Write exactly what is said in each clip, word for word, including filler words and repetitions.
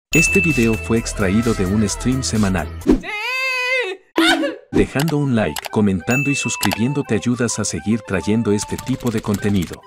Este video fue extraído de un stream semanal. ¡Sí! Dejando un like, comentando y suscribiendo te ayudas a seguir trayendo este tipo de contenido.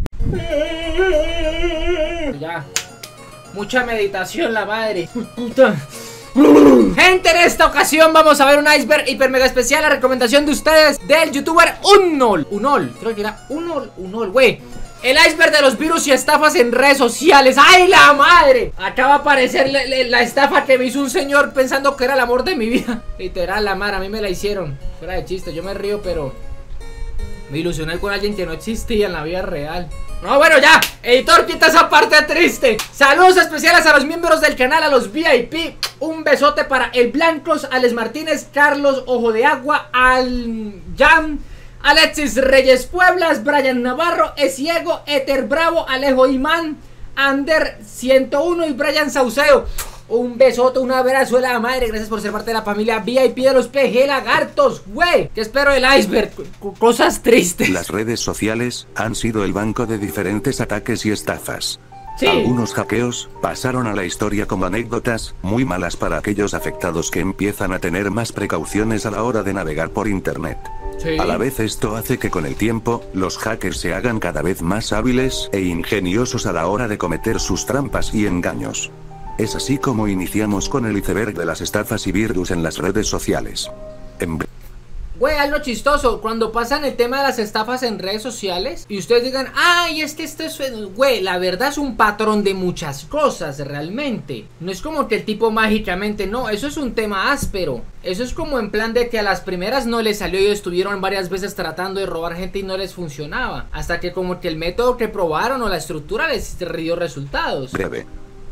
Ya. Mucha meditación, la madre. Puta. Gente, en esta ocasión vamos a ver un iceberg hiper mega especial. La recomendación de ustedes del youtuber Unol. Unol, creo que era Unol, Unol, güey. El iceberg de los virus y estafas en redes sociales. ¡Ay, la madre! Acá va a aparecer la, la, la estafa que me hizo un señor pensando que era el amor de mi vida. Literal, la madre, a mí me la hicieron. Fuera de chiste, yo me río, pero me ilusioné con alguien que no existía en la vida real. No, bueno, ya, editor, quita esa parte triste. Saludos especiales a los miembros del canal, a los V I P. Un besote para el Blancos, Alex Martínez, Carlos Ojo de Agua, Al Jam, Alexis Reyes Pueblas, Brian Navarro, Esiego, Eter Bravo, Alejo Imán, Ander ciento uno y Brian Sauceo. Un besote, una abrazo de la madre. Gracias por ser parte de la familia V I P de los P G Lagartos, güey. ¿Qué espero del iceberg? C cosas tristes. Las redes sociales han sido el banco de diferentes ataques y estafas. Sí. Algunos hackeos pasaron a la historia como anécdotas muy malas para aquellos afectados que empiezan a tener más precauciones a la hora de navegar por internet. Sí. A la vez esto hace que con el tiempo, los hackers se hagan cada vez más hábiles e ingeniosos a la hora de cometer sus trampas y engaños. Es así como iniciamos con el iceberg de las estafas y virus en las redes sociales. En Güey, algo chistoso, cuando pasan el tema de las estafas en redes sociales y ustedes digan, ay, es que esto es, güey, la verdad es un patrón de muchas cosas realmente. No es como que el tipo mágicamente, no, eso es un tema áspero. Eso es como en plan de que a las primeras no les salió y estuvieron varias veces tratando de robar gente y no les funcionaba. Hasta que como que el método que probaron o la estructura les dio resultados. Breve.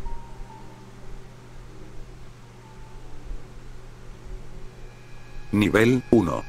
Nivel uno.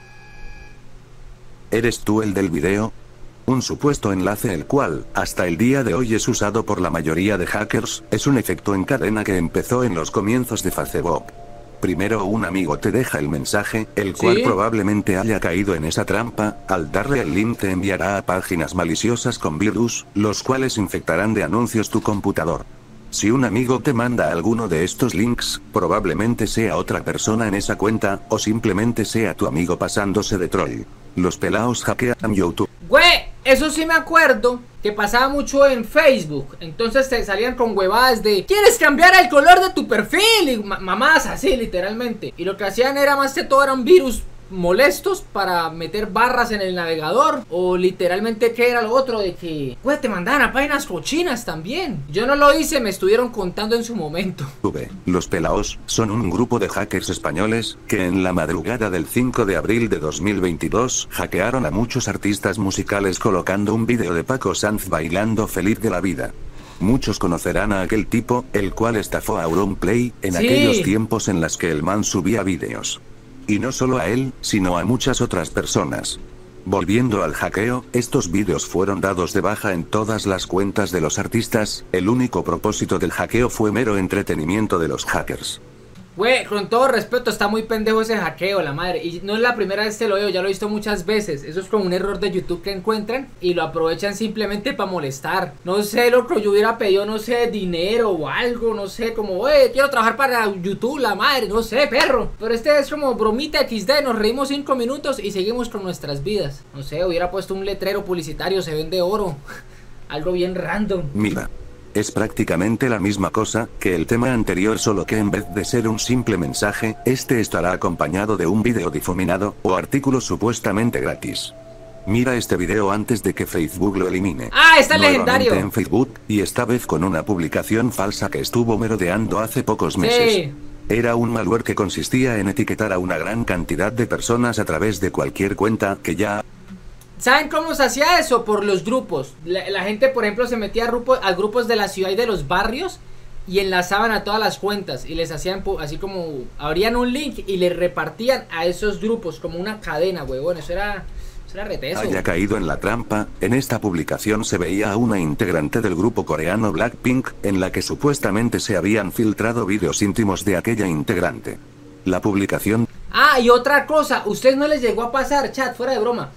¿Eres tú el del video? Un supuesto enlace el cual, hasta el día de hoy es usado por la mayoría de hackers, es un efecto en cadena que empezó en los comienzos de Facebook. Primero un amigo te deja el mensaje, el cual ¿Sí? probablemente haya caído en esa trampa. Al darle el link te enviará a páginas maliciosas con virus, los cuales infectarán de anuncios tu computador. Si un amigo te manda alguno de estos links, probablemente sea otra persona en esa cuenta, o simplemente sea tu amigo pasándose de troll. Los pelaos hackean YouTube. Güey, eso sí me acuerdo que pasaba mucho en Facebook. Entonces te salían con huevadas de ¿quieres cambiar el color de tu perfil? Y ma mamás así literalmente. Y lo que hacían era más que todo eran virus molestos para meter barras en el navegador. O literalmente que era lo otro de que güey, te mandaban a páginas cochinas también. Yo no lo hice, me estuvieron contando en su momento. Los pelaos son un grupo de hackers españoles que en la madrugada del cinco de abril de dos mil veintidós hackearon a muchos artistas musicales colocando un vídeo de Paco Sanz bailando feliz de la vida. Muchos conocerán a aquel tipo, el cual estafó a Auronplay en Sí. aquellos tiempos en las que el man subía vídeos. Y no solo a él, sino a muchas otras personas. Volviendo al hackeo, estos vídeos fueron dados de baja en todas las cuentas de los artistas. El único propósito del hackeo fue mero entretenimiento de los hackers. Güey, con todo respeto, está muy pendejo ese hackeo, la madre. Y no es la primera vez que lo veo, ya lo he visto muchas veces. Eso es como un error de YouTube que encuentran y lo aprovechan simplemente para molestar. No sé, loco, yo hubiera pedido, no sé, dinero o algo, no sé, como, güey, quiero trabajar para YouTube, la madre, no sé, perro. Pero este es como bromita equis de, nos reímos cinco minutos y seguimos con nuestras vidas. No sé, hubiera puesto un letrero publicitario, se vende oro. Algo bien random. Mira. Es prácticamente la misma cosa que el tema anterior, solo que en vez de ser un simple mensaje, este estará acompañado de un vídeo difuminado, o artículo supuestamente gratis. Mira este video antes de que Facebook lo elimine. Ah, está Nuevamente legendario. en Facebook, y esta vez con una publicación falsa que estuvo merodeando hace pocos meses. Sí. Era un malware que consistía en etiquetar a una gran cantidad de personas a través de cualquier cuenta que ya... ¿Saben cómo se hacía eso? Por los grupos. La, la gente, por ejemplo, se metía a, grupo, a grupos de la ciudad y de los barrios y enlazaban a todas las cuentas y les hacían así como, abrían un link y les repartían a esos grupos como una cadena, huevón. Eso era, eso era reteso. Haya caído en la trampa. En esta publicación se veía a una integrante del grupo coreano Blackpink, en la que supuestamente se habían filtrado vídeos íntimos de aquella integrante. La publicación... Ah, y otra cosa, ¿ustedes no les llegó a pasar, chat, fuera de broma?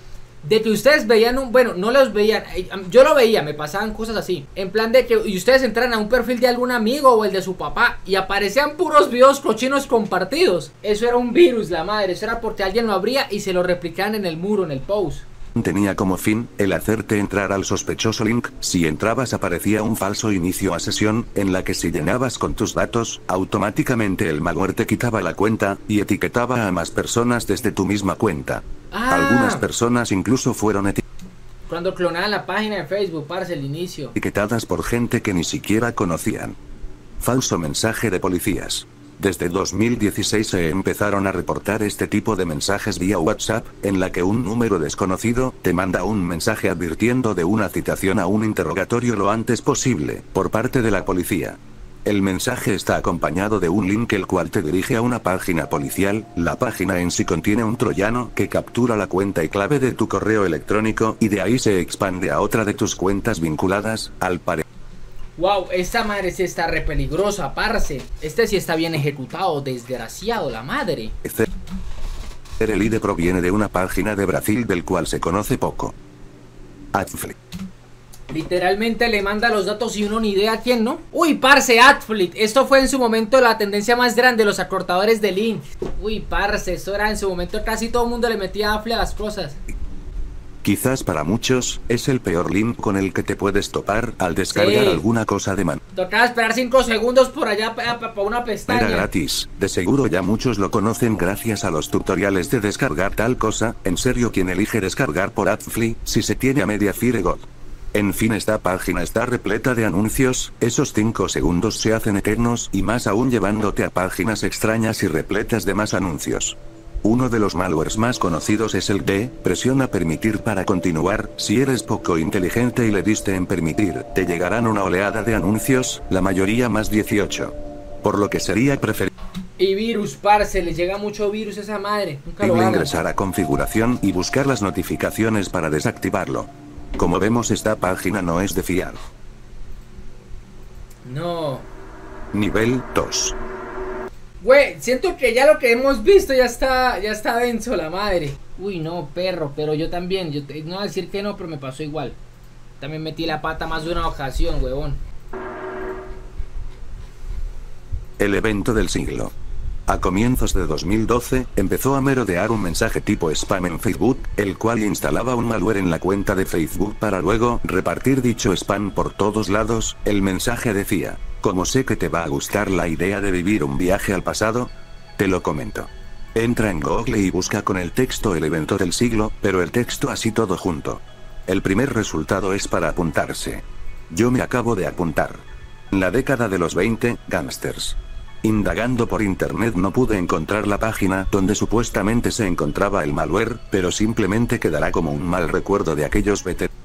de que ustedes veían un, bueno, no los veían, yo lo veía, me pasaban cosas así, en plan de que y ustedes entran a un perfil de algún amigo o el de su papá y aparecían puros videos cochinos compartidos. Eso era un virus, la madre, eso era porque alguien lo abría y se lo replicaban en el muro, en el post. Tenía como fin el hacerte entrar al sospechoso link. Si entrabas aparecía un falso inicio a sesión, en la que si llenabas con tus datos, automáticamente el malware te quitaba la cuenta, y etiquetaba a más personas desde tu misma cuenta. Ah. Algunas personas incluso fueron etiquetadas. Cuando clonaban la página de Facebook, parce, el inicio. Etiquetadas por gente que ni siquiera conocían. Falso mensaje de policías. Desde dos mil dieciséis se empezaron a reportar este tipo de mensajes vía WhatsApp, en la que un número desconocido te manda un mensaje advirtiendo de una citación a un interrogatorio lo antes posible, por parte de la policía. El mensaje está acompañado de un link el cual te dirige a una página policial. La página en sí contiene un troyano que captura la cuenta y clave de tu correo electrónico y de ahí se expande a otra de tus cuentas vinculadas, al parecer. Wow, esta madre sí está re peligrosa, parce. Este sí está bien ejecutado, desgraciado, la madre. El I D proviene de una página de Brasil del cual se conoce poco. Adflix. Literalmente le manda los datos y uno ni idea a quién, ¿no? Uy, parce, Adflix. Esto fue en su momento la tendencia más grande, los acortadores de link. Uy, parce, esto era en su momento casi todo el mundo le metía Adflix a las cosas. Quizás para muchos, es el peor link con el que te puedes topar al descargar sí. alguna cosa de man. Tocaba esperar cinco segundos por allá para pa, pa una pestaña. Era gratis, de seguro ya muchos lo conocen gracias a los tutoriales de descargar tal cosa. En serio, ¿quién elige descargar por Adflix si se tiene a media Firegold? En fin, esta página está repleta de anuncios, esos cinco segundos se hacen eternos y más aún llevándote a páginas extrañas y repletas de más anuncios. Uno de los malwares más conocidos es el D, presiona permitir para continuar. Si eres poco inteligente y le diste en permitir, te llegarán una oleada de anuncios, la mayoría más dieciocho. Por lo que sería preferible. Y virus, parce, le llega mucho virus a esa madre. Nunca lo hagan. Ingresar a configuración y buscar las notificaciones para desactivarlo. Como vemos, esta página no es de fiar. No. Nivel dos. Güey, siento que ya lo que hemos visto ya está, ya está denso la madre. Uy, no, perro, pero yo también, yo te, no voy a decir que no, pero me pasó igual. También metí la pata más de una ocasión, huevón. El evento del siglo. A comienzos de dos mil doce, empezó a merodear un mensaje tipo spam en Facebook, el cual instalaba un malware en la cuenta de Facebook para luego repartir dicho spam por todos lados. El mensaje decía: como sé que te va a gustar la idea de vivir un viaje al pasado, te lo comento. Entra en Google y busca con el texto el evento del siglo, pero el texto así todo junto. El primer resultado es para apuntarse. Yo me acabo de apuntar. En la década de los veinte, gángsters. Indagando por internet no pude encontrar la página donde supuestamente se encontraba el malware, pero simplemente quedará como un mal recuerdo de aquellos veteranos.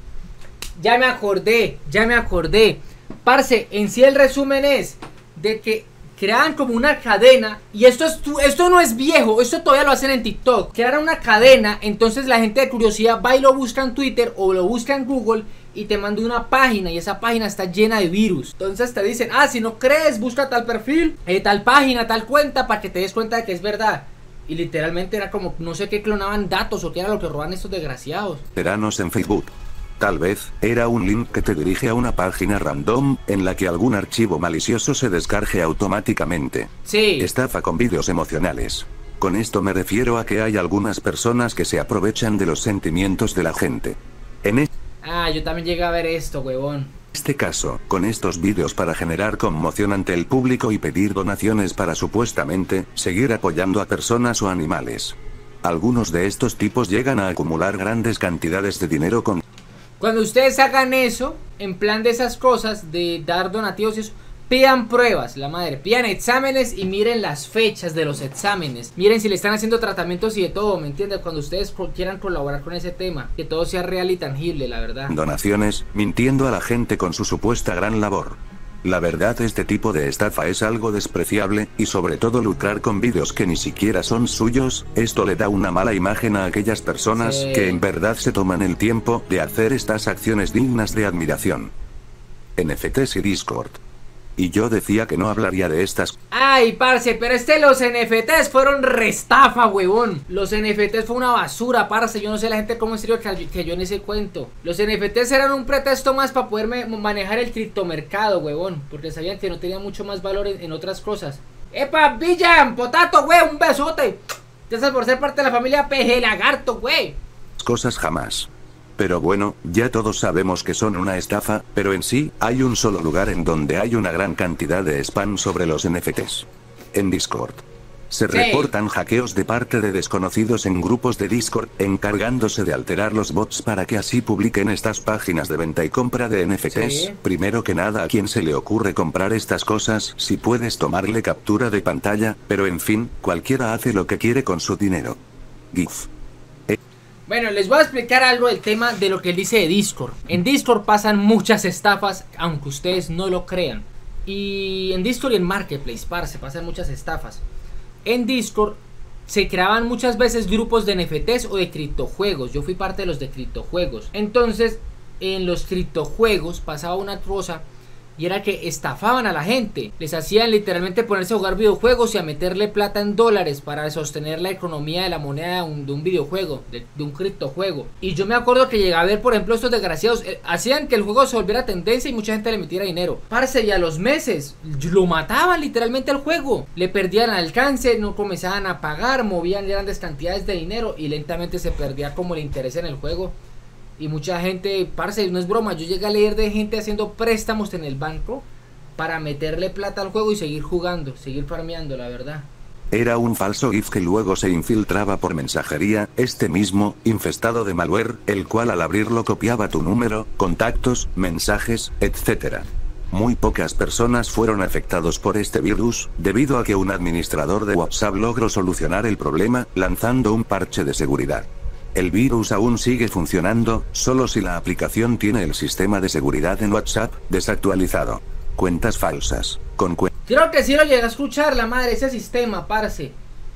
Ya me acordé, ya me acordé. Parce, en sí el resumen es de que crean como una cadena, y esto es esto no es viejo, esto todavía lo hacen en TikTok. Crearon una cadena, entonces la gente de curiosidad va y lo busca en Twitter o lo busca en Google y te manda una página, y esa página está llena de virus. Entonces te dicen: ah, si no crees, busca tal perfil, eh, tal página, tal cuenta, para que te des cuenta de que es verdad. Y literalmente era como, no sé qué, clonaban datos o qué era lo que roban estos desgraciados. Veteranos en Facebook. Tal vez, era un link que te dirige a una página random, en la que algún archivo malicioso se descargue automáticamente. Sí. Estafa con vídeos emocionales. Con esto me refiero a que hay algunas personas que se aprovechan de los sentimientos de la gente. En este Ah, yo también llegué a ver esto, huevón. este caso, con estos vídeos para generar conmoción ante el público y pedir donaciones para supuestamente seguir apoyando a personas o animales. Algunos de estos tipos llegan a acumular grandes cantidades de dinero con... Cuando ustedes hagan eso, en plan de esas cosas, de dar donativos y eso, pidan pruebas, la madre, pidan exámenes y miren las fechas de los exámenes. Miren si le están haciendo tratamientos y de todo, ¿me entiendes? Cuando ustedes quieran colaborar con ese tema, que todo sea real y tangible, la verdad. Donaciones, mintiendo a la gente con su supuesta gran labor. La verdad, este tipo de estafa es algo despreciable, y sobre todo lucrar con vídeos que ni siquiera son suyos. Esto le da una mala imagen a aquellas personas sí. que en verdad se toman el tiempo de hacer estas acciones dignas de admiración. N F Ts y Discord. Y yo decía que no hablaría de estas. Ay, parce, pero este los N F Ts fueron restafa, huevón. Los N F Ts fue una basura, parce. Yo no sé la gente cómo en serio que yo en ese cuento. Los N F Ts eran un pretexto más para poder manejar el criptomercado, huevón. Porque sabían que no tenía mucho más valor en, en otras cosas. ¡Epa, Villan! ¡Potato, güey! ¡Un besote! Gracias por ser parte de la familia P G Lagarto, güey. Cosas jamás. Pero bueno, ya todos sabemos que son una estafa, pero en sí, hay un solo lugar en donde hay una gran cantidad de spam sobre los N F Ts. En Discord. Se Sí. reportan hackeos de parte de desconocidos en grupos de Discord, encargándose de alterar los bots para que así publiquen estas páginas de venta y compra de N F Ts. Sí. Primero que nada, ¿a quién se le ocurre comprar estas cosas si puedes tomarle captura de pantalla? Pero en fin, cualquiera hace lo que quiere con su dinero. GIF. Bueno, les voy a explicar algo del tema de lo que él dice de Discord. En Discord pasan muchas estafas, aunque ustedes no lo crean. Y en Discord y en Marketplace, parce, pasan muchas estafas. En Discord se creaban muchas veces grupos de N F Ts o de criptojuegos. Yo fui parte de los de criptojuegos. Entonces, en los criptojuegos pasaba una cosa, y era que estafaban a la gente. Les hacían literalmente ponerse a jugar videojuegos y a meterle plata en dólares para sostener la economía de la moneda de un, de un videojuego, de, de un criptojuego. Y yo me acuerdo que llegaba a ver, por ejemplo, estos desgraciados eh, hacían que el juego se volviera tendencia y mucha gente le metiera dinero. Parce, y a los meses lo mataban literalmente al juego. Le perdían alcance, no comenzaban a pagar, movían grandes cantidades de dinero y lentamente se perdía como el interés en el juego. Y mucha gente, parce, no es broma, yo llegué a leer de gente haciendo préstamos en el banco para meterle plata al juego y seguir jugando, seguir farmeando, la verdad. Era un falso GIF que luego se infiltraba por mensajería, este mismo, infestado de malware, el cual al abrirlo copiaba tu número, contactos, mensajes, etcétera. Muy pocas personas fueron afectados por este virus, debido a que un administrador de WhatsApp logró solucionar el problema, lanzando un parche de seguridad. El virus aún sigue funcionando, solo si la aplicación tiene el sistema de seguridad en WhatsApp desactualizado. Cuentas falsas. Con cu Creo que sí lo llegué a escuchar, la madre, ese sistema, parce.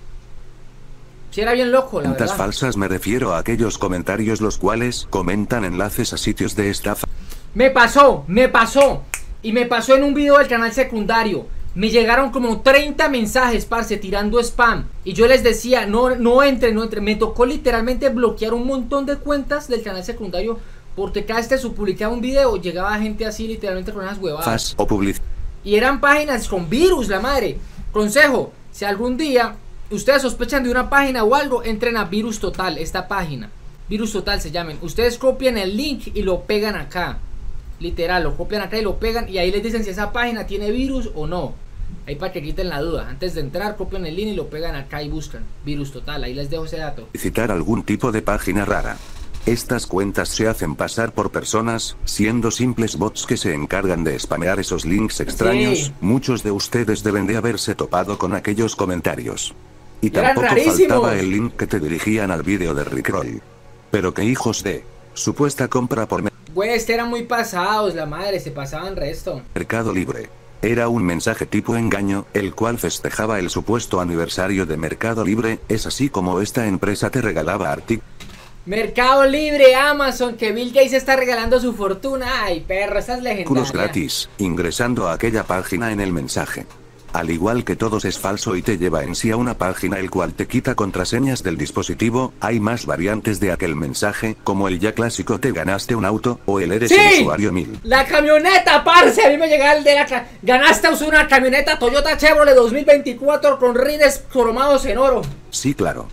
Sí era bien loco, la cuentas verdad. falsas me refiero a aquellos comentarios los cuales comentan enlaces a sitios de estafa. Me pasó, me pasó. Y me pasó en un video del canal secundario. Me llegaron como treinta mensajes, parce, tirando spam. Y yo les decía, no, no entren, no entren. Me tocó literalmente bloquear un montón de cuentas del canal secundario, porque cada vez que se publicaba un video, llegaba gente así literalmente con unas huevadas. Fas o publicidad. Y eran páginas con virus, la madre. Consejo, si algún día ustedes sospechan de una página o algo, entren a Virus Total, esta página. Virus Total se llaman. Ustedes copian el link y lo pegan acá. Literal, lo copian acá y lo pegan y ahí les dicen si esa página tiene virus o no. Ahí para que quiten la duda. Antes de entrar, copian el link y lo pegan acá y buscan Virus Total. Ahí les dejo ese dato. Citar algún tipo de página rara. Estas cuentas se hacen pasar por personas, siendo simples bots que se encargan de spamear esos links extraños. Sí. Muchos de ustedes deben de haberse topado con aquellos comentarios. Y Eran tampoco rarísimos. faltaba el link que te dirigían al vídeo de Rickroll. Pero que hijos de supuesta compra por Güey, este eran muy pasados, la madre, se pasaban resto. Mercado Libre. Era un mensaje tipo engaño, el cual festejaba el supuesto aniversario de Mercado Libre. Es así como esta empresa te regalaba artículos. Mercado Libre, Amazon, que Bill Gates está regalando su fortuna. Ay, perro, esa es legendaria. Gratis, ingresando a aquella página en el mensaje. Al igual que todos es falso y te lleva en sí a una página el cual te quita contraseñas del dispositivo. Hay más variantes de aquel mensaje, como el ya clásico te ganaste un auto, o el eres ¡Sí! el usuario mil. La camioneta, parce, a mí me llegaba el de la ca- ganaste una camioneta Toyota Chevrolet dos mil veinticuatro con rines cromados en oro. Sí, claro.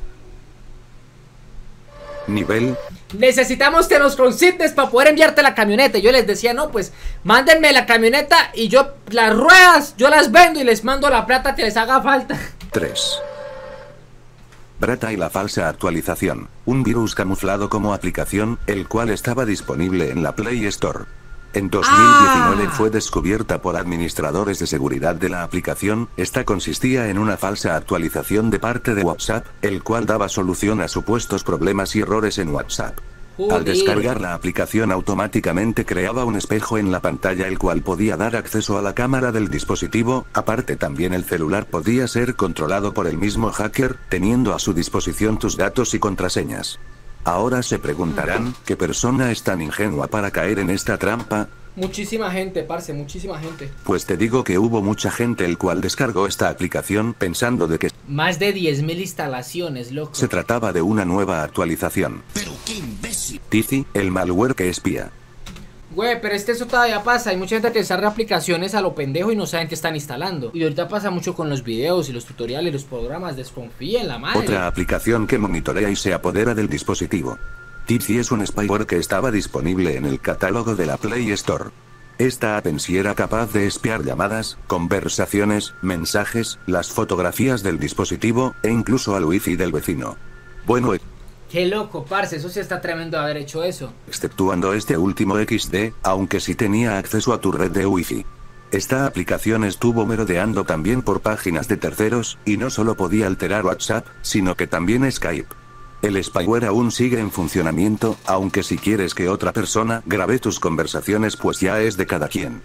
Nivel. Necesitamos que nos consignes para poder enviarte la camioneta. Yo les decía, no, pues mándenme la camioneta y yo las ruedas, yo las vendo y les mando la plata que les haga falta. tres. Brata y la falsa actualización. Un virus camuflado como aplicación, el cual estaba disponible en la Play Store. En dos mil diecinueve Ah. fue descubierta por administradores de seguridad de la aplicación. Esta consistía en una falsa actualización de parte de WhatsApp, el cual daba solución a supuestos problemas y errores en WhatsApp. Al Joder. descargar la aplicación automáticamente creaba un espejo en la pantalla el cual podía dar acceso a la cámara del dispositivo. Aparte también el celular podía ser controlado por el mismo hacker, teniendo a su disposición tus datos y contraseñas. Ahora se preguntarán, ¿qué persona es tan ingenua para caer en esta trampa? Muchísima gente, parce, muchísima gente. Pues te digo que hubo mucha gente el cual descargó esta aplicación pensando de que Más de diez mil instalaciones, loco. se trataba de una nueva actualización. Pero qué imbécil. Tizi, el malware que espía. Güey, pero es que eso todavía pasa. Hay mucha gente que descarga aplicaciones a lo pendejo y no saben qué están instalando. Y ahorita pasa mucho con los videos y los tutoriales y los programas. Desconfíen, la madre. Otra aplicación que monitorea y se apodera del dispositivo. Tizi es un spyware que estaba disponible en el catálogo de la Play Store. Esta app en sí era capaz de espiar llamadas, conversaciones, mensajes, las fotografías del dispositivo, e incluso al wifi del vecino. Bueno, Qué loco, parce, eso sí está tremendo haber hecho eso. exceptuando este último equis de, aunque sí tenía acceso a tu red de wifi. Esta aplicación estuvo merodeando también por páginas de terceros, y no solo podía alterar WhatsApp, sino que también Skype. El spyware aún sigue en funcionamiento, aunque si quieres que otra persona grabe tus conversaciones pues ya es de cada quien.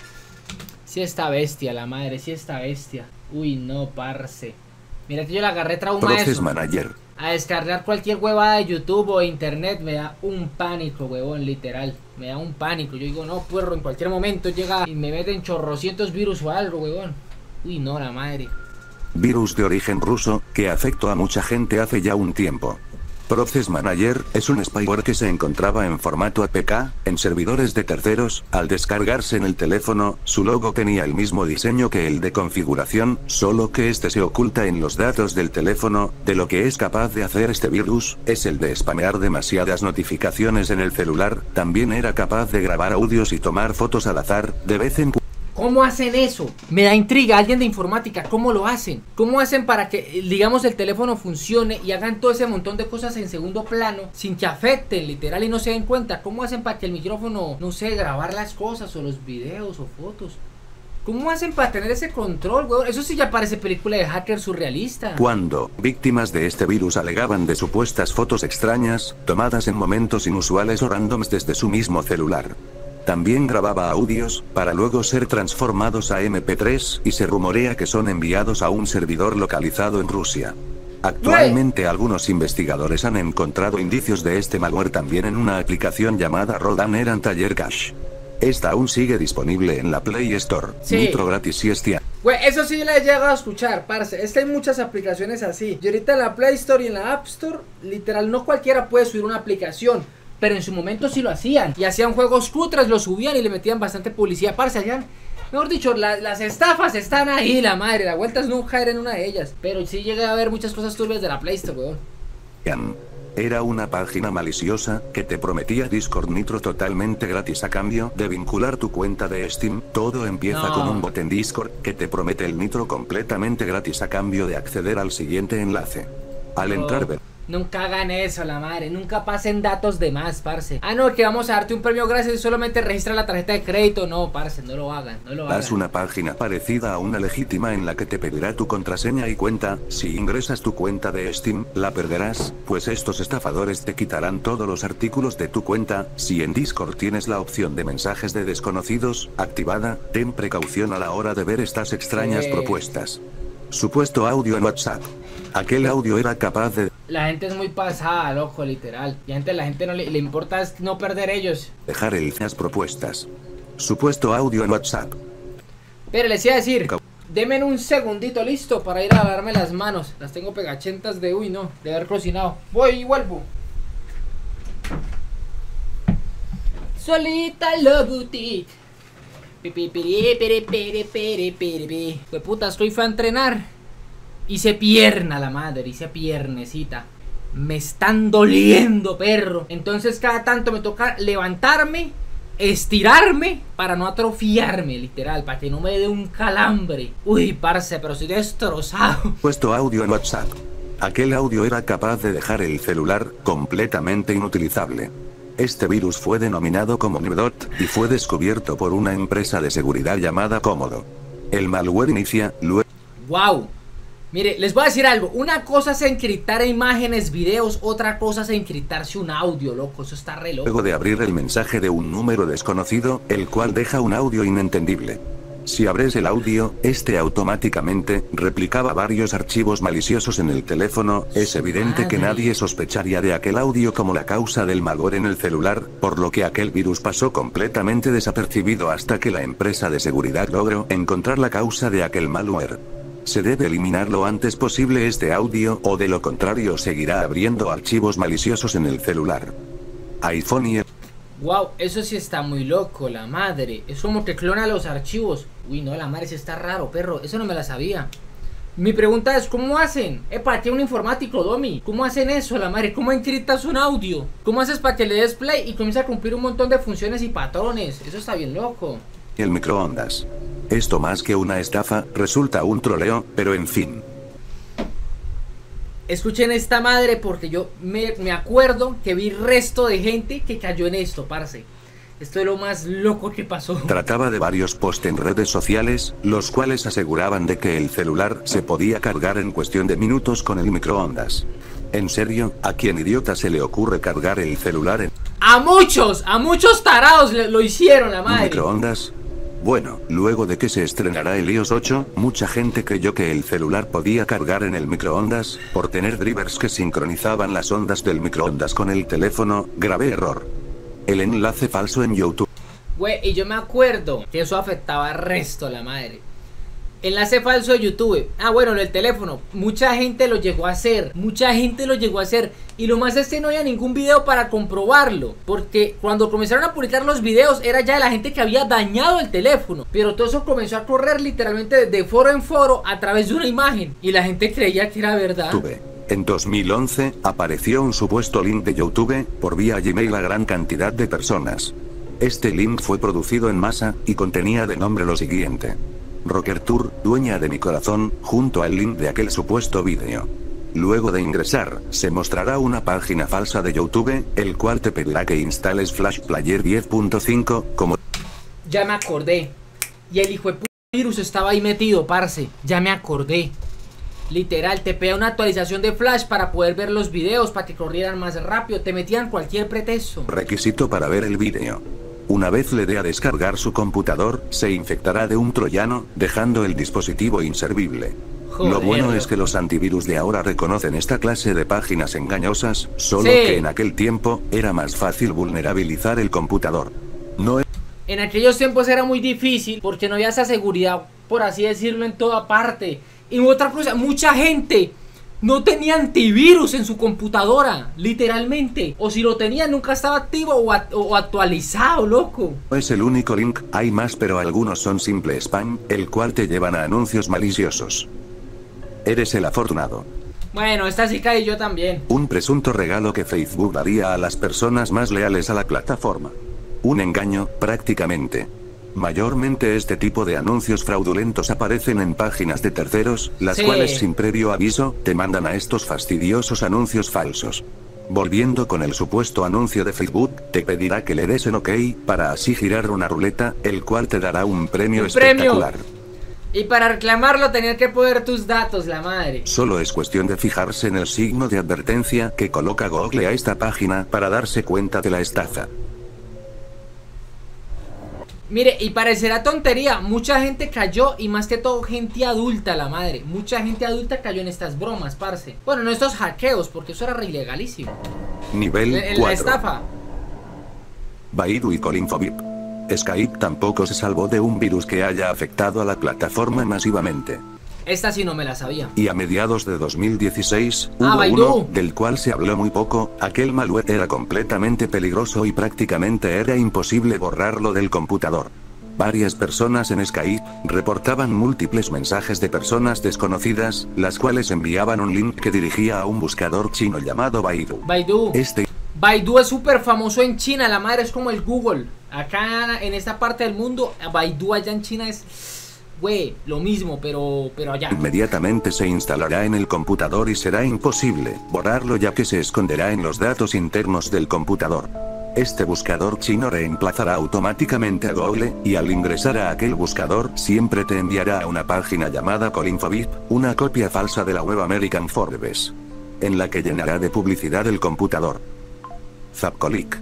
Sí está bestia, la madre, sí está bestia. Uy, no, parce. Mira que yo le agarré trauma a Process eso. Manager. A descargar cualquier huevada de YouTube o internet me da un pánico, huevón, literal. Me da un pánico. Yo digo, no, puerro, en cualquier momento llega y me meten chorrocientos virus o algo, huevón. Uy, no, la madre. Virus de origen ruso, que afectó a mucha gente hace ya un tiempo. Process Manager es un spyware que se encontraba en formato A P K, en servidores de terceros. Al descargarse en el teléfono, su logo tenía el mismo diseño que el de configuración, solo que este se oculta en los datos del teléfono. De lo que es capaz de hacer este virus, es el de spamear demasiadas notificaciones en el celular. También era capaz de grabar audios y tomar fotos al azar, de vez en cuando. ¿Cómo hacen eso? Me da intriga, alguien de informática, ¿cómo lo hacen? ¿Cómo hacen para que, digamos, el teléfono funcione y hagan todo ese montón de cosas en segundo plano sin que afecten, literal, y no se den cuenta? ¿Cómo hacen para que el micrófono, no sé, grabar las cosas o los videos o fotos? ¿Cómo hacen para tener ese control, weón? Eso sí ya parece película de hacker surrealista. Cuando víctimas de este virus alegaban de supuestas fotos extrañas, tomadas en momentos inusuales o randoms desde su mismo celular. También grababa audios, para luego ser transformados a eme pe tres, y se rumorea que son enviados a un servidor localizado en Rusia. Actualmente algunos investigadores han encontrado indicios de este malware también en una aplicación llamada Rodan Anti-Air Cache. Esta aún sigue disponible en la Play Store. Sí. Nitro gratis y estia. Güey, eso sí le he llegado a escuchar, parce. Es que hay muchas aplicaciones así. Y ahorita en la Play Store y en la App Store, literal, no cualquiera puede subir una aplicación. Pero en su momento sí lo hacían. Y hacían juegos cutres, lo subían y le metían bastante publicidad. Parce, hacían, mejor dicho, la, las estafas están ahí, la madre. La vuelta es no caer en una de ellas. Pero sí llegué a ver muchas cosas turbias de la Play Store, weón. Era una página maliciosa que te prometía Discord Nitro totalmente gratis a cambio de vincular tu cuenta de Steam. Todo empieza No. con un bot en Discord que te promete el Nitro completamente gratis a cambio de acceder al siguiente enlace. Al No. entrar ver Nunca hagan eso, la madre. Nunca pasen datos de más, parce. Ah, no, que vamos a darte un premio gracias y solamente registra la tarjeta de crédito. No, parce, no lo hagan, no lo haz hagan. una página parecida a una legítima en la que te pedirá tu contraseña y cuenta. Si ingresas tu cuenta de Steam, la perderás, pues estos estafadores te quitarán todos los artículos de tu cuenta. Si en Discord tienes la opción de mensajes de desconocidos activada, ten precaución a la hora de ver estas extrañas Sí. propuestas. Supuesto audio en WhatsApp. Aquel audio era capaz de La gente es muy pasada, loco, literal. Y antes la gente no le, le importa es no perder ellos. dejar el las propuestas. Supuesto audio en WhatsApp. Pero les iba a decir, denme un segundito, listo, para ir a lavarme las manos. Las tengo pegachentas de, uy, no, de haber cocinado. Voy y vuelvo. Solita en la boutique. Pi, pi, piri, piri, piri, piri, piri, pi. Pues puta, estoy fue a entrenar. Hice pierna, la madre, hice piernecita. Me están doliendo, perro. Entonces cada tanto me toca levantarme, estirarme para no atrofiarme, literal, para que no me dé un calambre. Uy, parce, pero estoy destrozado. Puesto audio en WhatsApp. Aquel audio era capaz de dejar el celular completamente inutilizable. Este virus fue denominado como Nibdot y fue descubierto por una empresa de seguridad llamada Cómodo. El malware inicia luego. Wow. Mire, les voy a decir algo. Una cosa es encriptar imágenes, videos. Otra cosa es encriptarse un audio, loco. Eso está re loco. Luego de abrir el mensaje de un número desconocido, el cual deja un audio inentendible. Si abres el audio, este automáticamente replicaba varios archivos maliciosos en el teléfono. Es evidente que nadie sospecharía de aquel audio como la causa del malware en el celular, por lo que aquel virus pasó completamente desapercibido hasta que la empresa de seguridad logró encontrar la causa de aquel malware. Se debe eliminar lo antes posible este audio, o de lo contrario seguirá abriendo archivos maliciosos en el celular. iPhone y... Wow, eso sí está muy loco, la madre. Es como que clona los archivos. Uy, no, la madre, sí está raro, perro. Eso no me la sabía. Mi pregunta es, ¿cómo hacen? Eh, para que un informático, Domi. ¿Cómo hacen eso, la madre? ¿Cómo encriptas un audio? ¿Cómo haces para que le des play y comienza a cumplir un montón de funciones y patrones? Eso está bien loco. El microondas. Esto más que una estafa, resulta un troleo, pero en fin. Escuchen esta madre porque yo me, me acuerdo que vi resto de gente que cayó en esto, parce. Esto es lo más loco que pasó. Trataba de varios posts en redes sociales, los cuales aseguraban de que el celular se podía cargar en cuestión de minutos con el microondas. En serio, ¿a quién idiota se le ocurre cargar el celular en... A muchos, a muchos tarados le, lo hicieron, la madre. ¿Microondas? Bueno, luego de que se estrenará el iOS ocho, mucha gente creyó que el celular podía cargar en el microondas, por tener drivers que sincronizaban las ondas del microondas con el teléfono. Grave error. El enlace falso en YouTube. Güey, y yo me acuerdo que eso afectaba al resto, la madre. Enlace falso de YouTube. Ah, bueno, en el teléfono. Mucha gente lo llegó a hacer. Mucha gente lo llegó a hacer. Y lo más es que no había ningún video para comprobarlo. Porque cuando comenzaron a publicar los videos, era ya de la gente que había dañado el teléfono. Pero todo eso comenzó a correr literalmente de foro en foro a través de una imagen. Y la gente creía que era verdad. YouTube. En dos mil once, apareció un supuesto link de YouTube, por vía Gmail a gran cantidad de personas. Este link fue producido en masa, y contenía de nombre lo siguiente: Rocker Tour, dueña de mi corazón, junto al link de aquel supuesto vídeo. Luego de ingresar, se mostrará una página falsa de YouTube, el cual te pedirá que instales Flash Player diez punto cinco, como... Ya me acordé. Y el hijo de puta virus estaba ahí metido, parce. Ya me acordé. Literal, te pedía una actualización de Flash para poder ver los videos, para que corrieran más rápido. Te metían cualquier pretexto. Requisito para ver el vídeo. Una vez le dé a descargar su computador, se infectará de un troyano, dejando el dispositivo inservible. Joder. Lo bueno es que los antivirus de ahora reconocen esta clase de páginas engañosas, solo sí. que en aquel tiempo, era más fácil vulnerabilizar el computador. No es... En aquellos tiempos era muy difícil, porque no había esa seguridad, por así decirlo, en toda parte. Y otra cosa, mucha gente no tenía antivirus en su computadora, literalmente. O si lo tenía, nunca estaba activo o, a, o actualizado, loco. No es el único link, hay más, pero algunos son simple spam, el cual te llevan a anuncios maliciosos. Eres el afortunado. Bueno, esta sí caí yo también. Un presunto regalo que Facebook daría a las personas más leales a la plataforma. Un engaño, prácticamente. Mayormente este tipo de anuncios fraudulentos aparecen en páginas de terceros, las sí. cuales sin previo aviso, te mandan a estos fastidiosos anuncios falsos. Volviendo con el supuesto anuncio de Facebook, te pedirá que le des en OK, para así girar una ruleta, el cual te dará un premio ¿Un espectacular. Premio? Y para reclamarlo tenías que poner tus datos, la madre. Solo es cuestión de fijarse en el signo de advertencia que coloca Google a esta página para darse cuenta de la estafa. Mire, y parecerá tontería, mucha gente cayó, y más que todo gente adulta, la madre. Mucha gente adulta cayó en estas bromas, parce. Bueno, no estos hackeos, porque eso era re ilegalísimo. Nivel en, en cuatro. La estafa. Baidu y Colinfobip. Skype tampoco se salvó de un virus que haya afectado a la plataforma masivamente. Esta sí no me la sabía. Y a mediados de dos mil dieciséis, ah, hubo Baidu. uno, del cual se habló muy poco. Aquel malware era completamente peligroso y prácticamente era imposible borrarlo del computador. Varias personas en Skype reportaban múltiples mensajes de personas desconocidas, las cuales enviaban un link que dirigía a un buscador chino llamado Baidu. Baidu. Este... Baidu es súper famoso en China, la madre, es como el Google. Acá en esta parte del mundo, Baidu allá en China es... Güey, lo mismo, pero, pero allá. Inmediatamente se instalará en el computador y será imposible borrarlo, ya que se esconderá en los datos internos del computador. Este buscador chino reemplazará automáticamente a Google, y al ingresar a aquel buscador siempre te enviará a una página llamada Colinfobip, una copia falsa de la web American Forbes, en la que llenará de publicidad el computador. Zapcolik.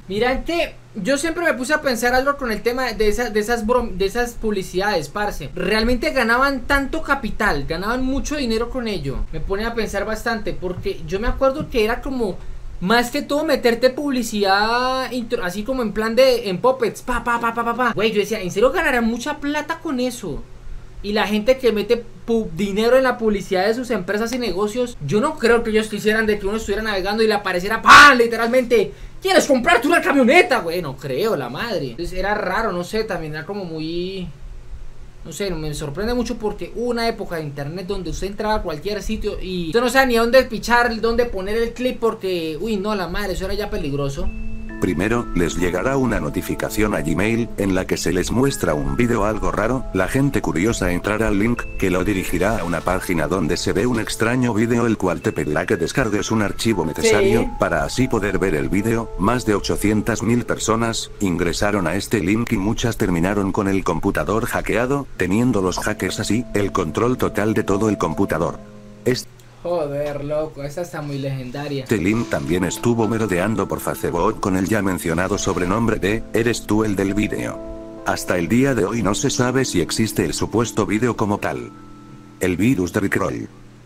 Miran que yo siempre me puse a pensar algo con el tema de, esa, de, esas, brom, de esas publicidades, parce. Realmente ganaban tanto capital, ganaban mucho dinero con ello. Me pone a pensar bastante, porque yo me acuerdo que era como... Más que todo meterte publicidad así como en plan de en puppets, pa pa pa pa pa pa. Güey, yo decía, en serio ganarán mucha plata con eso. Y la gente que mete dinero en la publicidad de sus empresas y negocios, yo no creo que ellos quisieran de que uno estuviera navegando y le apareciera ¡pam! Literalmente, ¿quieres comprarte una camioneta? Güey, no creo, la madre. Entonces era raro, no sé, también era como muy... No sé, me sorprende mucho porque hubo una época de internet donde usted entraba a cualquier sitio y usted no sabe ni a dónde pichar, dónde poner el clip porque, uy, no, la madre, eso era ya peligroso. Primero, les llegará una notificación a Gmail, en la que se les muestra un vídeo algo raro, la gente curiosa entrará al link, que lo dirigirá a una página donde se ve un extraño vídeo el cual te pedirá que descargues un archivo necesario, sí, para así poder ver el vídeo. Más de ochocientas mil personas ingresaron a este link y muchas terminaron con el computador hackeado, teniendo los hackers así, el control total de todo el computador. Este Joder, loco, esta está muy legendaria. Este link también estuvo merodeando por Facebook con el ya mencionado sobrenombre de "Eres tú el del vídeo". Hasta el día de hoy no se sabe si existe el supuesto vídeo como tal. El virus de Rickroll.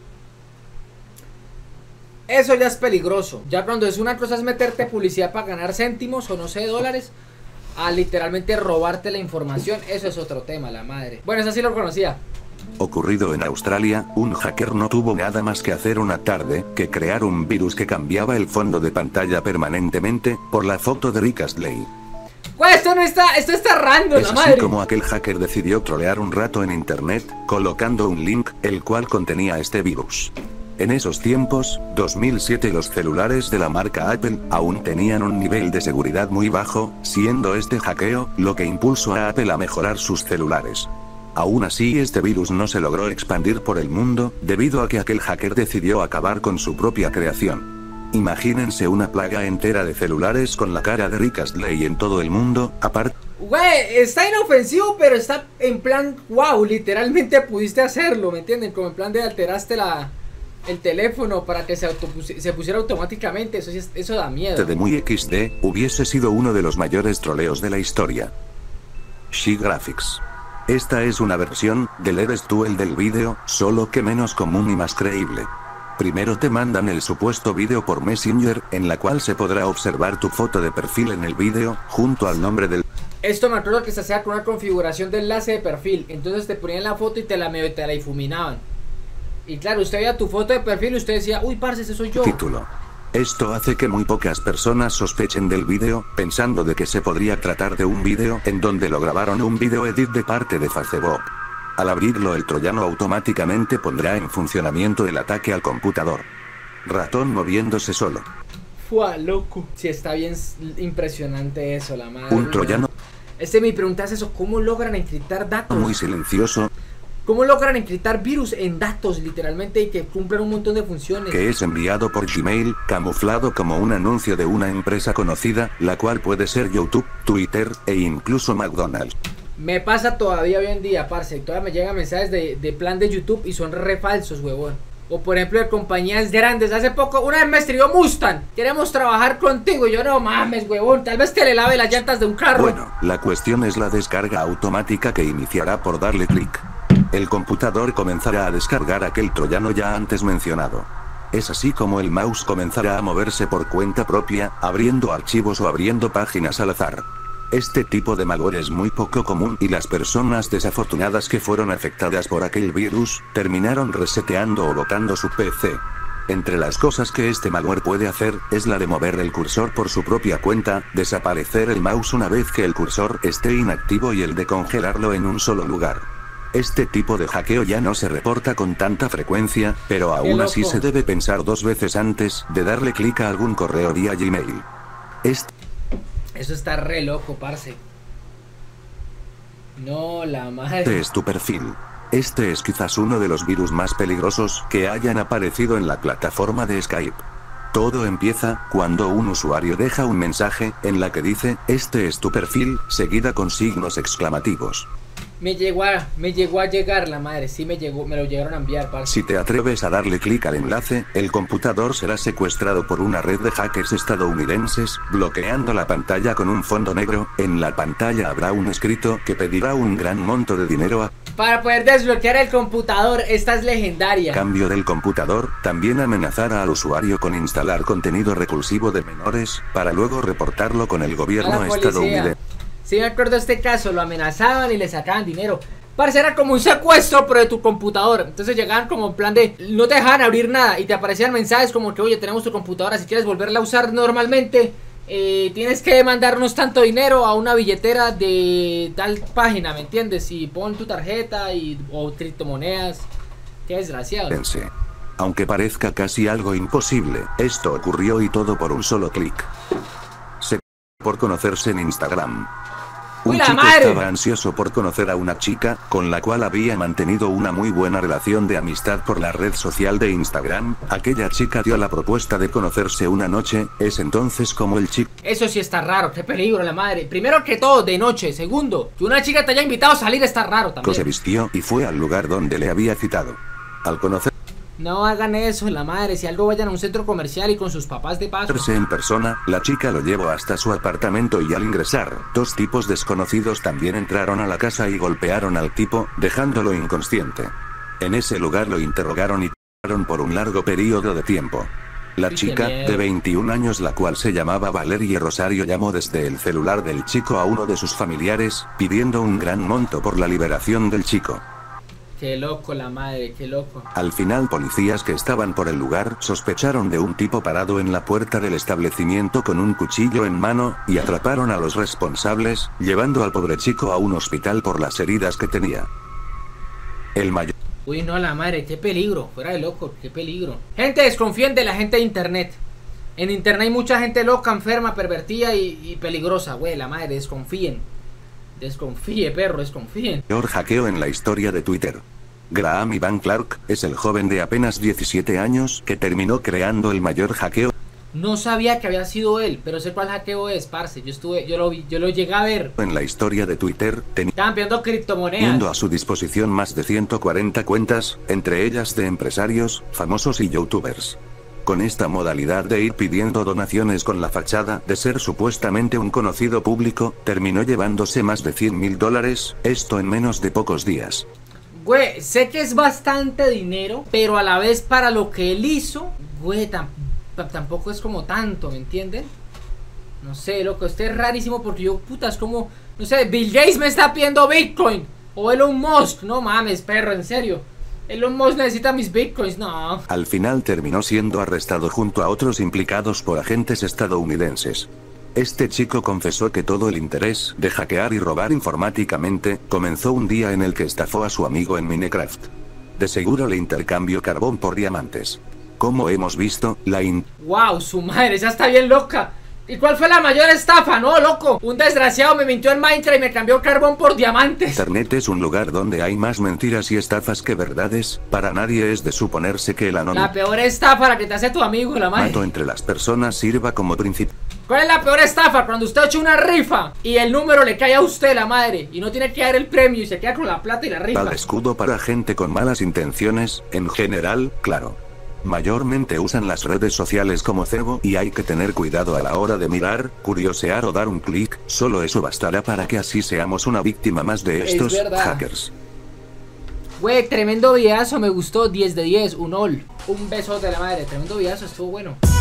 Eso ya es peligroso. Ya cuando es una cosa es meterte publicidad para ganar céntimos o no sé, dólares, a literalmente robarte la información, eso es otro tema, la madre. Bueno, eso sí lo conocía. Ocurrido en Australia, un hacker no tuvo nada más que hacer una tarde que crear un virus que cambiaba el fondo de pantalla permanentemente por la foto de Rick Astley. Güey, esto no está, esto está random, es la así madre. Como aquel hacker decidió trolear un rato en internet, colocando un link, el cual contenía este virus. En esos tiempos, dos mil siete, los celulares de la marca Apple aún tenían un nivel de seguridad muy bajo, siendo este hackeo lo que impulsó a Apple a mejorar sus celulares. Aún así, este virus no se logró expandir por el mundo, debido a que aquel hacker decidió acabar con su propia creación. Imagínense una plaga entera de celulares con la cara de Rick Astley en todo el mundo, aparte... Güey, está inofensivo, pero está en plan, wow, literalmente pudiste hacerlo, ¿me entienden? Como en plan de alteraste la... el teléfono para que se, se pusiera automáticamente, eso, eso da miedo. De muy equis de, hubiese sido uno de los mayores troleos de la historia. She Graphics. Esta es una versión del "Eres tú el del vídeo", solo que menos común y más creíble. Primero te mandan el supuesto vídeo por Messenger, en la cual se podrá observar tu foto de perfil en el vídeo, junto al nombre del... Esto me acuerdo que se hacía con una configuración de enlace de perfil, entonces te ponían la foto y te la medio te la difuminaban. Y claro, usted veía tu foto de perfil y usted decía, uy, parce, ese soy yo. Título. Esto hace que muy pocas personas sospechen del vídeo, pensando de que se podría tratar de un vídeo en donde lo grabaron un vídeo edit de parte de Facebook. Al abrirlo, el troyano automáticamente pondrá en funcionamiento el ataque al computador. Ratón moviéndose solo. Fua, loco. Sí, está bien impresionante eso, la madre. Un troyano. Este mi pregunta es eso, ¿cómo logran encriptar datos? Muy silencioso. ¿Cómo logran encriptar virus en datos, literalmente, y que cumplan un montón de funciones? Que es enviado por Gmail, camuflado como un anuncio de una empresa conocida, la cual puede ser YouTube, Twitter, e incluso McDonald's. Me pasa todavía hoy en día, parce, todavía me llegan mensajes de, de plan de YouTube y son re falsos, huevón. O por ejemplo de compañías grandes. Hace poco, una vez me escribió Mustang, queremos trabajar contigo. Y yo, no mames, huevón, tal vez te le lave las llantas de un carro. Bueno, la cuestión es la descarga automática que iniciará por darle clic. El computador comenzará a descargar aquel troyano ya antes mencionado. Es así como el mouse comenzará a moverse por cuenta propia, abriendo archivos o abriendo páginas al azar. Este tipo de malware es muy poco común y las personas desafortunadas que fueron afectadas por aquel virus, terminaron reseteando o botando su P C. Entre las cosas que este malware puede hacer, es la de mover el cursor por su propia cuenta, desaparecer el mouse una vez que el cursor esté inactivo y el de congelarlo en un solo lugar. Este tipo de hackeo ya no se reporta con tanta frecuencia, pero aún así se debe pensar dos veces antes de darle clic a algún correo vía Gmail. Este... Eso está re loco, parce. No, la madre. Este es tu perfil. Este es quizás uno de los virus más peligrosos que hayan aparecido en la plataforma de Skype. Todo empieza cuando un usuario deja un mensaje en la que dice, este es tu perfil, seguida con signos exclamativos. Me llegó a, me llegó a llegar la madre, sí me llegó, me lo llegaron a enviar, parce. Si te atreves a darle clic al enlace, el computador será secuestrado por una red de hackers estadounidenses, bloqueando la pantalla con un fondo negro. En la pantalla habrá un escrito que pedirá un gran monto de dinero a Para poder desbloquear el computador. Esta es legendaria. cambio del computador. También amenazará al usuario con instalar contenido repulsivo de menores, para luego reportarlo con el gobierno estadounidense. Sí, me acuerdo de este caso, lo amenazaban y le sacaban dinero. Parce, era como un secuestro, pero de tu computador. Entonces llegaban como en plan de, no te dejaban abrir nada y te aparecían mensajes como que, oye, tenemos tu computadora, si quieres volverla a usar normalmente, eh, tienes que mandarnos tanto dinero a una billetera de tal página, ¿me entiendes? Y pon tu tarjeta y, o criptomonedas. Qué desgraciado. Aunque parezca casi algo imposible, esto ocurrió y todo por un solo clic. Se por conocerse en Instagram. Un ¡Uy, la chico madre! estaba ansioso por conocer a una chica, con la cual había mantenido una muy buena relación de amistad por la red social de Instagram. Aquella chica dio la propuesta de conocerse una noche. Es entonces como el chico... Eso sí está raro, qué peligro la madre. Primero que todo, de noche. Segundo, que una chica te haya invitado a salir está raro también. se vistió y fue al lugar donde le había citado. Al conocer... No hagan eso, la madre. Si algo, vayan a un centro comercial y con sus papás de paso. en persona, la chica lo llevó hasta su apartamento y al ingresar, dos tipos desconocidos también entraron a la casa y golpearon al tipo, dejándolo inconsciente. En ese lugar lo interrogaron y torturaron por un largo periodo de tiempo. La Uy, chica, de veintiún años, la cual se llamaba Valeria Rosario, llamó desde el celular del chico a uno de sus familiares, pidiendo un gran monto por la liberación del chico. Qué loco la madre, qué loco. Al final, policías que estaban por el lugar sospecharon de un tipo parado en la puerta del establecimiento con un cuchillo en mano, y atraparon a los responsables, llevando al pobre chico a un hospital por las heridas que tenía. El mayor... Uy, no, la madre, qué peligro, fuera de loco, qué peligro. Gente, desconfíen de la gente de internet. En internet hay mucha gente loca, enferma, pervertida y, y peligrosa, güey, la madre, desconfíen. Desconfíe, perro, desconfíen. Peor hackeo en la historia de Twitter. Graham Ivan Clark es el joven de apenas diecisiete años que terminó creando el mayor hackeo. No sabía que había sido él, pero sé cuál hackeo es, parce. Yo estuve, yo lo vi, yo lo llegué a ver. En la historia de Twitter, estaban pidiendo criptomonedas. teniendo a su disposición más de ciento cuarenta cuentas, entre ellas de empresarios, famosos y youtubers. Con esta modalidad de ir pidiendo donaciones con la fachada de ser supuestamente un conocido público, terminó llevándose más de cien mil dólares, esto en menos de pocos días. Güey, sé que es bastante dinero, pero a la vez para lo que él hizo, güey, tam tampoco es como tanto, ¿me entienden? No sé, loco, este es rarísimo porque yo, puta, es como, no sé, Bill Gates me está pidiendo Bitcoin, o Elon Musk, no mames, perro, en serio. Elon Musk necesita mis bitcoins, no. Al final terminó siendo arrestado junto a otros implicados por agentes estadounidenses. Este chico confesó que todo el interés de hackear y robar informáticamente comenzó un día en el que estafó a su amigo en Minecraft. De seguro le intercambió carbón por diamantes. Como hemos visto, la in... Wow, su madre, esa está bien loca. ¿Y cuál fue la mayor estafa? No, loco. Un desgraciado me mintió en Minecraft y me cambió carbón por diamantes. Internet es un lugar donde hay más mentiras y estafas que verdades. Para nadie es de suponerse que el anonimato La peor estafa, la que te hace tu amigo, la madre. entre las personas sirva como principio. ¿Cuál es la peor estafa? Cuando usted echa una rifa y el número le cae a usted, la madre, y no tiene que dar el premio y se queda con la plata y la rifa. Al escudo para gente con malas intenciones, en general, claro. Mayormente usan las redes sociales como cebo y hay que tener cuidado a la hora de mirar, curiosear o dar un clic. Solo eso bastará para que así seamos una víctima más de estos hackers. Güey, tremendo videazo, me gustó, diez de diez, un all. Un besote de la madre, tremendo videazo, estuvo bueno.